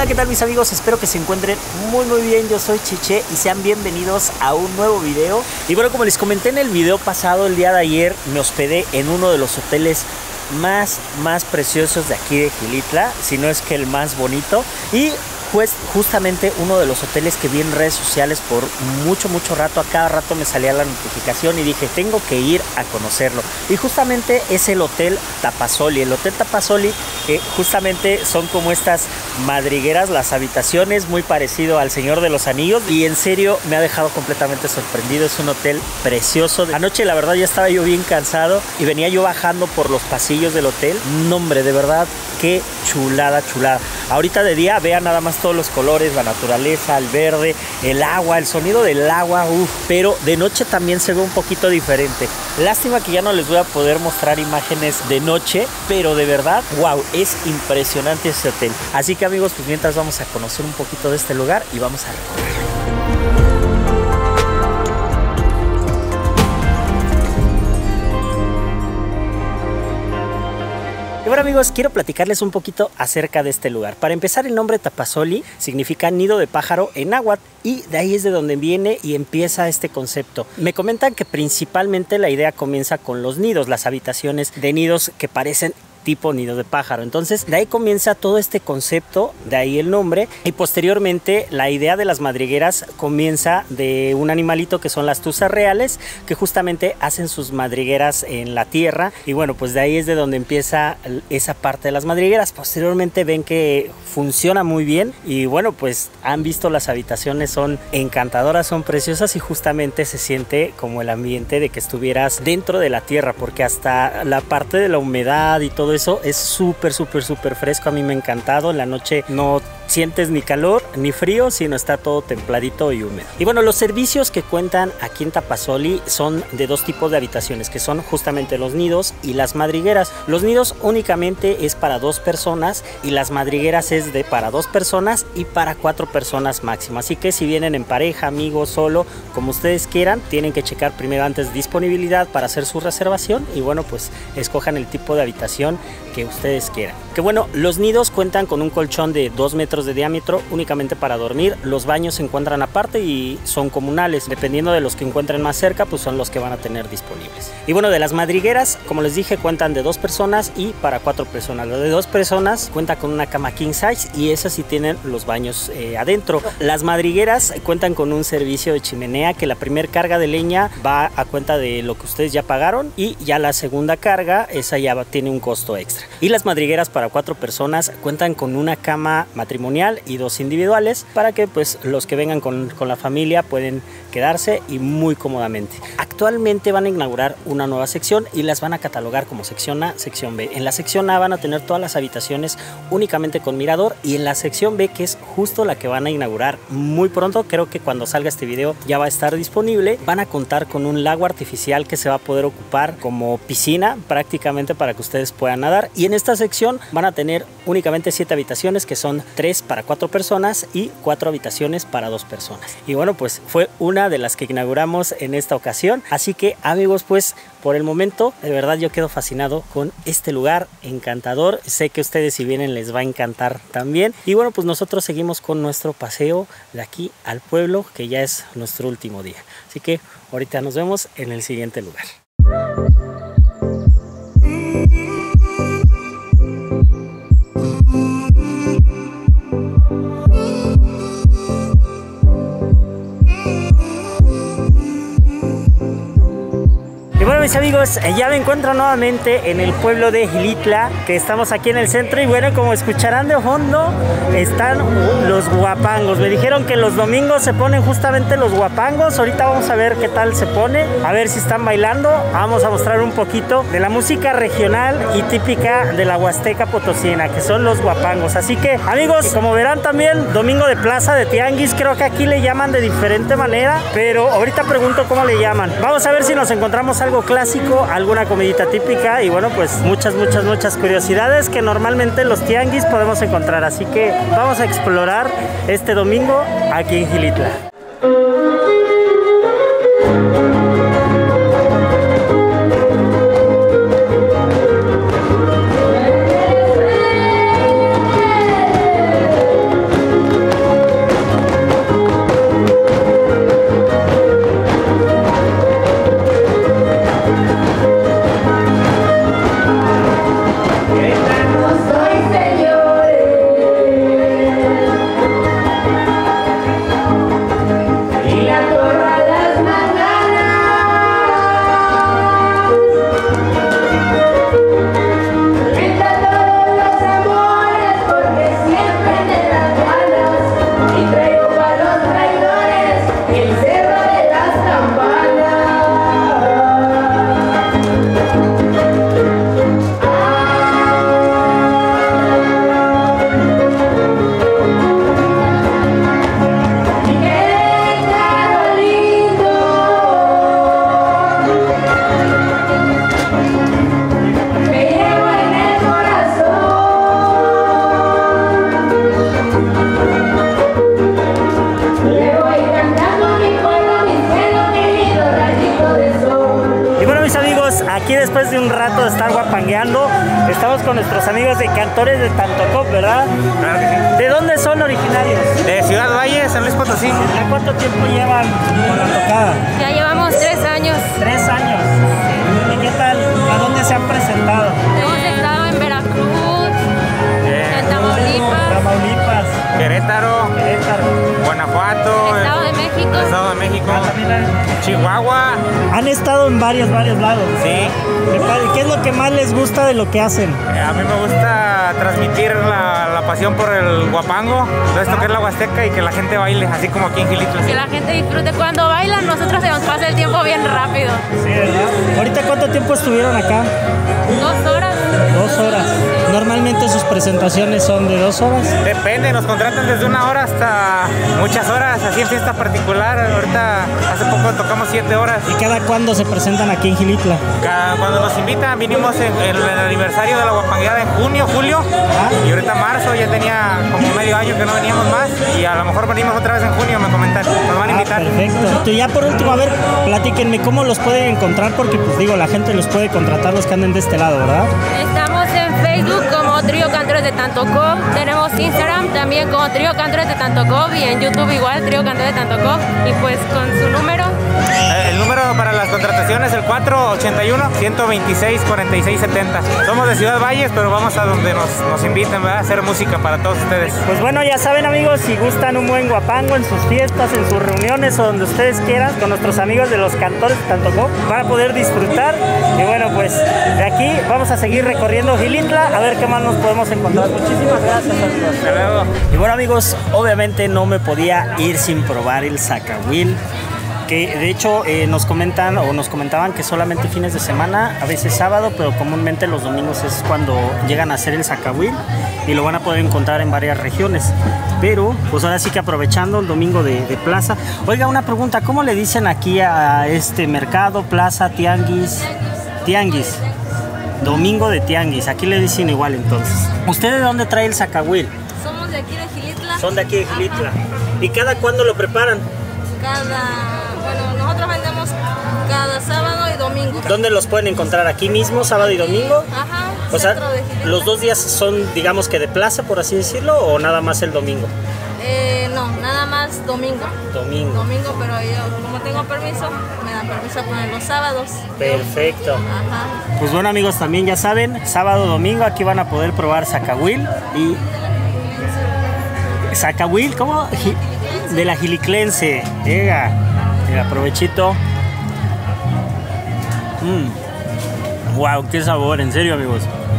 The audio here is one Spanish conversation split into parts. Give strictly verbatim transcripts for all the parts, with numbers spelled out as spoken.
Hola, ¿qué tal mis amigos? Espero que se encuentren muy muy bien. Yo soy Chiche y sean bienvenidos a un nuevo video. Y bueno, como les comenté en el video pasado, el día de ayer me hospedé en uno de los hoteles más, más preciosos de aquí de Xilitla, si no es que el más bonito. Y pues justamente uno de los hoteles que vi en redes sociales por mucho, mucho rato, a cada rato me salía la notificación y dije, tengo que ir a conocerlo. Y justamente es el Hotel Tapasoli. El Hotel Tapasoli, que justamente son como estas madrigueras, las habitaciones, muy parecido al Señor de los Anillos. Y en serio, me ha dejado completamente sorprendido. Es un hotel precioso. Anoche, la verdad, ya estaba yo bien cansado y venía yo bajando por los pasillos del hotel. No, hombre, de verdad, qué chulada, chulada. Ahorita de día, vean nada más todos los colores, la naturaleza, el verde, el agua, el sonido del agua, uff, pero de noche también se ve un poquito diferente. Lástima que ya no les voy a poder mostrar imágenes de noche, pero de verdad, wow, es impresionante este hotel. Así que amigos, pues mientras vamos a conocer un poquito de este lugar y vamos a recorrer. Y bueno amigos, quiero platicarles un poquito acerca de este lugar. Para empezar, el nombre Tapasoli significa nido de pájaro en náhuatl y de ahí es de donde viene y empieza este concepto. Me comentan que principalmente la idea comienza con los nidos, las habitaciones de nidos que parecen tipo nido de pájaro. Entonces de ahí comienza todo este concepto, de ahí el nombre, y posteriormente la idea de las madrigueras comienza de un animalito que son las tuzas reales, que justamente hacen sus madrigueras en la tierra, y bueno, pues de ahí es de donde empieza esa parte de las madrigueras. Posteriormente ven que funciona muy bien y bueno, pues han visto las habitaciones, son encantadoras, son preciosas y justamente se siente como el ambiente de que estuvieras dentro de la tierra, porque hasta la parte de la humedad y todo eso es súper súper súper fresco. A mí me ha encantado. En la noche no sientes ni calor ni frío, sino está todo templadito y húmedo. Y bueno, los servicios que cuentan aquí en Tapasoli son de dos tipos de habitaciones, que son justamente los nidos y las madrigueras. Los nidos únicamente es para dos personas y las madrigueras es de para dos personas y para cuatro personas máximo. Así que si vienen en pareja, amigos, solo, como ustedes quieran, tienen que checar primero antes disponibilidad para hacer su reservación y bueno, pues escojan el tipo de habitación que ustedes quieran. Que bueno, los nidos cuentan con un colchón de dos metros de diámetro únicamente para dormir. Los baños se encuentran aparte y son comunales. Dependiendo de los que encuentren más cerca, pues son los que van a tener disponibles. Y bueno, de las madrigueras, como les dije, cuentan de dos personas y para cuatro personas. Lo de dos personas cuenta con una cama king size y esas sí tienen los baños eh, adentro. Las madrigueras cuentan con un servicio de chimenea, que la primera carga de leña va a cuenta de lo que ustedes ya pagaron y ya la segunda carga, esa ya va, tiene un costo extra. Y las madrigueras para cuatro personas cuentan con una cama matrimonial y dos individuales para que pues los que vengan con, con la familia pueden quedarse y muy cómodamente. Actualmente van a inaugurar una nueva sección y las van a catalogar como sección A, sección B. En la sección A van a tener todas las habitaciones únicamente con mirador y en la sección B, que es justo la que van a inaugurar muy pronto, creo que cuando salga este video ya va a estar disponible, van a contar con un lago artificial que se va a poder ocupar como piscina prácticamente para que ustedes puedan nadar. Y en esta sección van a tener únicamente siete habitaciones, que son tres para cuatro personas y cuatro habitaciones para dos personas. Y bueno, pues fue una de las que inauguramos en esta ocasión. Así que amigos, pues por el momento de verdad yo quedo fascinado con este lugar encantador. Sé que ustedes si vienen les va a encantar también. Y bueno, pues nosotros seguimos con nuestro paseo de aquí al pueblo, que ya es nuestro último día. Así que ahorita nos vemos en el siguiente lugar. Y bueno mis amigos, ya me encuentro nuevamente en el pueblo de Xilitla, que estamos aquí en el centro y bueno, como escucharán de fondo, están los guapangos. Me dijeron que los domingos se ponen justamente los guapangos. Ahorita vamos a ver qué tal se pone, a ver si están bailando. Vamos a mostrar un poquito de la música regional y típica de la Huasteca Potosina, que son los guapangos. Así que amigos, como verán también, domingo de plaza de tianguis, creo que aquí le llaman de diferente manera, pero ahorita pregunto cómo le llaman. Vamos a ver si nos encontramos algo clásico, alguna comidita típica y bueno, pues muchas, muchas, muchas curiosidades que normalmente en los tianguis podemos encontrar. Así que vamos a explorar este domingo aquí en Xilitla. mis amigos, aquí después de un rato de estar guapangueando, estamos con nuestros amigos de Cantores de Tantocop, ¿verdad? Claro que sí. ¿De dónde son originarios? De Ciudad Valle, San Luis Potosí. ¿Ya cuánto tiempo llevan con la tocada? Ya llevamos tres años. Tres años. ¿Y qué tal? ¿A dónde se han presentado? Hemos estado en Veracruz, Eh, en Tamaulipas, Tamaulipas, Querétaro, Querétaro. Guanajuato, Estado de México. Estado de México, Ah, también han- Chihuahua. Han estado en varios, varios lados. Sí. ¿Qué tal? ¿Qué es lo que más les gusta de lo que hacen? Eh, A mí me gusta transmitir la, la pasión por el guapango, todo esto que es la Huasteca y que la gente baile, así como aquí en Gilitla. Que la gente disfrute cuando bailan, nosotros se nos pasa el tiempo bien rápido. Sí, ¿verdad? ¿Ahorita cuánto tiempo estuvieron acá? Dos horas. Dos horas. Normalmente sus presentaciones son de dos horas. Depende, nos contratan desde una hora hasta muchas horas, así en fiesta particular. Ahorita, hace poco tocamos siete horas. ¿Y cada cuándo se presentan aquí en Gilitla? Cada- Cuando nos invitan, vinimos en, en el aniversario de la guapangueada en junio, julio. Y ahorita marzo, ya tenía como medio año que no veníamos más. Y a lo mejor venimos otra vez en junio, me comentan. Nos van a Ah, invitar. perfecto. Y ya por último, a ver, platíquenme cómo los pueden encontrar, porque pues digo, la gente los puede contratar los que anden de este lado, ¿verdad? Estamos en Facebook como Trío Cantores de Tantocop. Tenemos Instagram también como Trío Cantores de Tantocop y en YouTube igual Trío Cantores de Tantocop. Y pues con su número. Eh, El número para las contrataciones es el cuatro ochenta y uno, ciento veintiséis, cuarenta y seis setenta. Somos de Ciudad Valles, pero vamos a donde nos, nos inviten, ¿verdad? A hacer música para todos ustedes. Pues bueno, ya saben amigos, si gustan un buen guapango en sus fiestas, en sus reuniones o donde ustedes quieran, con nuestros amigos de los Cantores de Tantocop, van a poder disfrutar. Y bueno, pues de aquí vamos a seguir recorriendo Gilitla a ver qué más nos podemos encontrar. Muchísimas gracias amigos. Hasta luego. Y bueno amigos, obviamente no me podía ir sin probar el zacahuil, que de hecho eh, nos comentan o nos comentaban que solamente fines de semana, a veces sábado, pero comúnmente los domingos es cuando llegan a hacer el zacahuil y lo van a poder encontrar en varias regiones. Pero pues ahora sí que aprovechando el domingo de, de plaza. Oiga, una pregunta, ¿cómo le dicen aquí a este mercado, plaza, tianguis? Tianguis. Domingo de tianguis, aquí le dicen igual entonces. ¿Usted de dónde trae el zacahuil? Somos de aquí de Gilitla. Son de aquí de Gilitla. ¿Y cada cuándo lo preparan? Cada, bueno, nosotros vendemos cada sábado y domingo. ¿Dónde los pueden encontrar? ¿Aquí mismo, sábado y domingo? Ajá. O sea, centro de Gilitla. ¿los dos días son, digamos que de plaza, por así decirlo, o nada más el domingo? Eh, no, nada más domingo. Domingo. Domingo, pero yo como tengo permiso, me dan permiso a poner los sábados. Perfecto. Ajá. Pues bueno amigos, también ya saben, sábado, domingo, aquí van a poder probar zacahuil y... ¿Zacahuil? ¿Cómo? Gi- De la giliclense. Llega. Mira, provechito. Mmm. Wow, qué sabor, en serio amigos.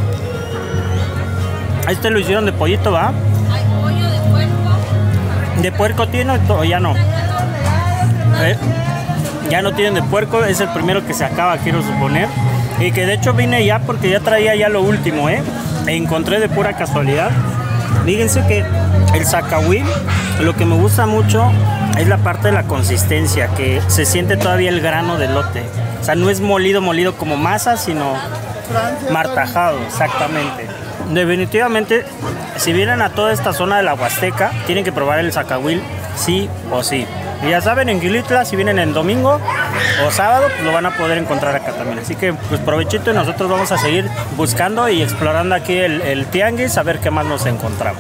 Este lo hicieron de pollito, ¿va? Hay pollo de puerco. ¿De puerco tiene o ya no? Eh, ya no tienen de puerco, es el primero que se acaba, quiero suponer. Y que de hecho vine ya porque ya traía ya lo último, ¿eh? E encontré de pura casualidad. Fíjense que el zacahuil, lo que me gusta mucho es la parte de la consistencia, que se siente todavía el grano del elote. O sea, no es molido, molido como masa, sino martajado, exactamente. Definitivamente, si vienen a toda esta zona de la Huasteca, tienen que probar el zacahuil sí o sí. Y ya saben, en Gilitla, si vienen en domingo o sábado, pues lo van a poder encontrar acá también. Así que, pues provechito y nosotros vamos a seguir buscando y explorando aquí el, el tianguis, a ver qué más nos encontramos.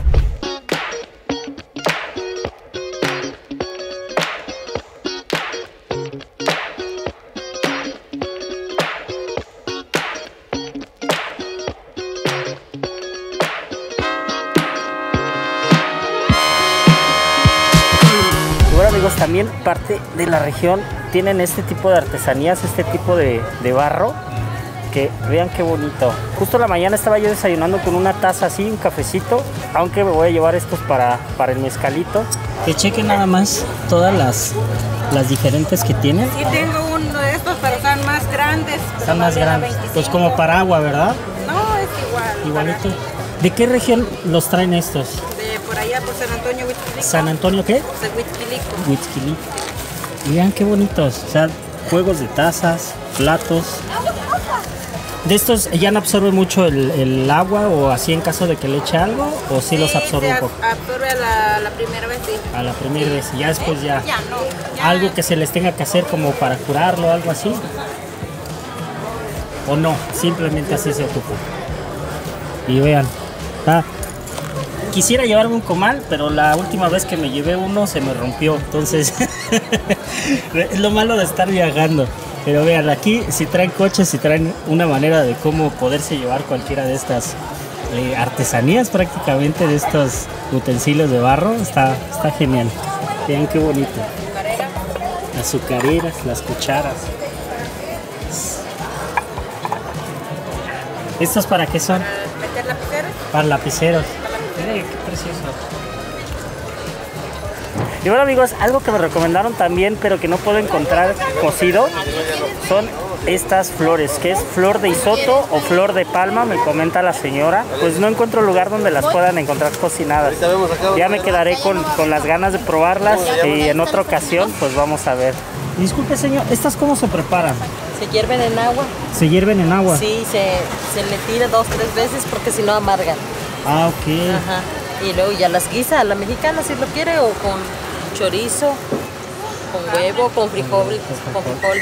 Bueno amigos, también parte de la región tienen este tipo de artesanías, este tipo de, de barro, que vean qué bonito. Justo la mañana estaba yo desayunando con una taza así, un cafecito, aunque me voy a llevar estos para, para el mezcalito. Que chequen nada más todas las, las diferentes que tienen. Sí, tengo uno de estos, pero son más grandes. Están más grandes, pues como para agua, ¿verdad? No, es igual. Igualito. ¿De qué región los traen estos? De por allá, por San Antonio, Huitzquilico. ¿San Antonio qué? De Huitzquilico. Huitzquilico. Vean qué bonitos, o sea, juegos de tazas, platos. ¿De estos ya no absorbe mucho el, el agua o así en caso de que le eche algo? ¿O sí, los absorbe se un poco? absorbe a la, la primera vez, sí. A la primera vez, ya después ya. Ya no. Ya, Algo que se les tenga que hacer como para curarlo, algo así. o no, simplemente así se ocupa. Y vean, ah, quisiera llevarme un comal, pero la última vez que me llevé uno se me rompió, entonces es lo malo de estar viajando. Pero vean, aquí si traen coches, si traen una manera de cómo poderse llevar cualquiera de estas eh, artesanías prácticamente, de estos utensilios de barro, está, está genial. Vean qué bonito. Las azucareras, las cucharas. ¿Estos para qué son? ¿Para meter lapiceros? Para lapiceros. Miren qué precioso. Y bueno, amigos, algo que me recomendaron también, pero que no puedo encontrar cocido, son estas flores, que es flor de isoto o flor de palma, me comenta la señora. Pues no encuentro lugar donde las puedan encontrar cocinadas. Ya me quedaré con, con las ganas de probarlas y en otra ocasión pues vamos a ver. Disculpe, señor, ¿estas cómo se preparan? Se hierven en agua. ¿Se hierven en agua? Sí, se, se le tira dos, tres veces porque si no amargan. Ah, ok. Ajá. Y luego ya las guisa a la mexicana si lo quiere, o con chorizo, con huevo, con frijoles, con frijoles.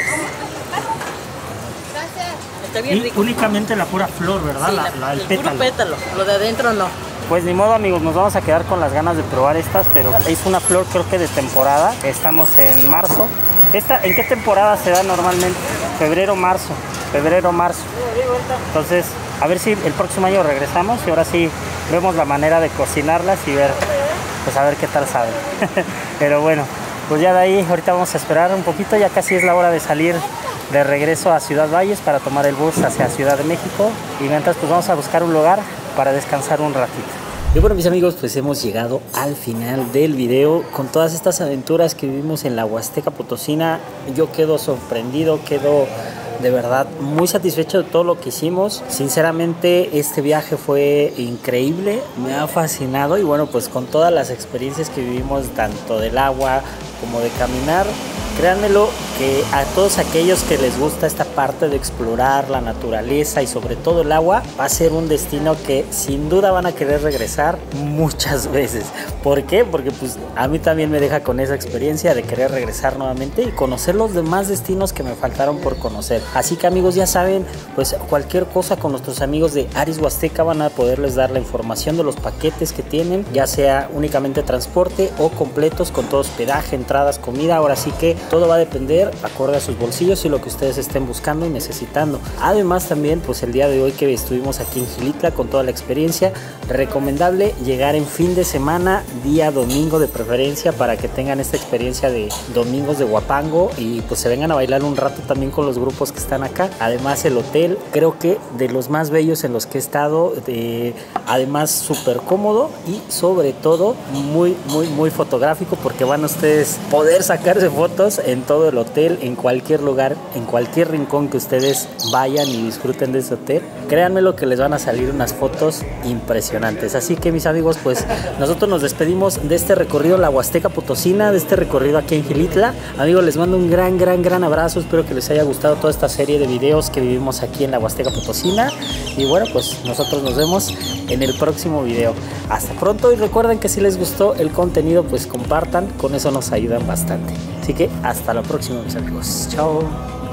Está bien Y rico. únicamente la pura flor, ¿verdad? Sí, la, la, la, el el pétalo. puro pétalo, lo de adentro no. Pues ni modo, amigos, nos vamos a quedar con las ganas de probar estas, pero es una flor creo que de temporada. Estamos en marzo. ¿Esta en qué temporada se da normalmente? Febrero, marzo. Febrero, marzo. Entonces, a ver si el próximo año regresamos y ahora sí vemos la manera de cocinarlas y ver, pues a ver qué tal saben. Pero bueno, pues ya de ahí ahorita vamos a esperar un poquito, ya casi es la hora de salir de regreso a Ciudad Valles para tomar el bus hacia Ciudad de México, y mientras pues vamos a buscar un lugar para descansar un ratito. Y bueno, mis amigos, pues hemos llegado al final del video con todas estas aventuras que vivimos en la Huasteca Potosina. Yo quedo sorprendido, quedo de verdad muy satisfecho de todo lo que hicimos. Sinceramente, este viaje fue increíble, me ha fascinado, y bueno, pues con todas las experiencias que vivimos, tanto del agua como de caminar, créanmelo que a todos aquellos que les gusta esta parte de explorar la naturaleza y sobre todo el agua, va a ser un destino que sin duda van a querer regresar muchas veces. ¿Por qué? Porque pues a mí también me deja con esa experiencia de querer regresar nuevamente y conocer los demás destinos que me faltaron por conocer. Así que, amigos, ya saben, pues cualquier cosa con nuestros amigos de Aris Huasteca van a poderles dar la información de los paquetes que tienen, ya sea únicamente transporte o completos con todo hospedaje, entradas, comida. Ahora sí que todo va a depender acorde a sus bolsillos y lo que ustedes estén buscando y necesitando. Además, también pues el día de hoy que estuvimos aquí en Xilitla con toda la experiencia, recomendable llegar en fin de semana, día domingo de preferencia, para que tengan esta experiencia de domingos de Huapango y pues se vengan a bailar un rato también con los grupos que están acá. Además, el hotel creo que de los más bellos en los que he estado, de, además súper cómodo y sobre todo muy muy muy fotográfico, porque van a ustedes poder sacarse fotos en todo el hotel, en cualquier lugar, en cualquier rincón que ustedes vayan y disfruten de ese hotel. Créanme lo que les van a salir unas fotos impresionantes. Así que, mis amigos, pues nosotros nos despedimos de este recorrido la Huasteca Potosina, de este recorrido aquí en Xilitla. Amigos, les mando un gran gran gran abrazo, espero que les haya gustado toda esta serie de videos que vivimos aquí en la Huasteca Potosina, y bueno, pues nosotros nos vemos en el próximo video. Hasta pronto, y recuerden que si les gustó el contenido, pues compartan, con eso nos ayudan bastante. Así que hasta la próxima, mis amigos. Chao.